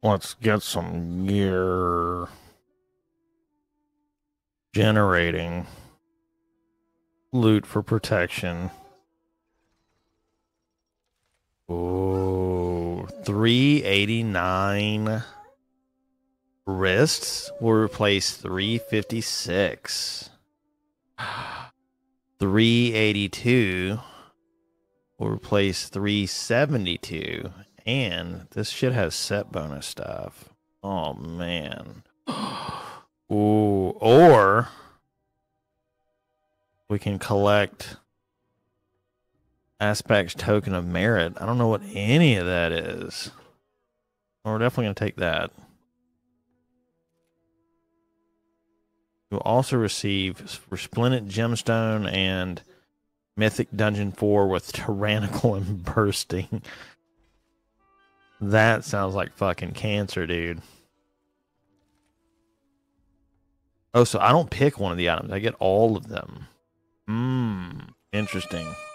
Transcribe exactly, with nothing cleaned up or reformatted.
Let's get some gear. Generating. Loot for protection. Ooh, three eighty-nine. Wrists will replace three fifty-six. three eighty-two will replace three seventy-two. And this shit has set bonus stuff. Oh, man. Ooh, or we can collect Aspect's Token of Merit. I don't know what any of that is. Well, we're definitely going to take that. You'll also receive Resplendent Gemstone and Mythic Dungeon four with Tyrannical and Bursting. That sounds like fucking cancer, dude. Oh, so I don't pick one of the items. I get all of them. Mmm, interesting.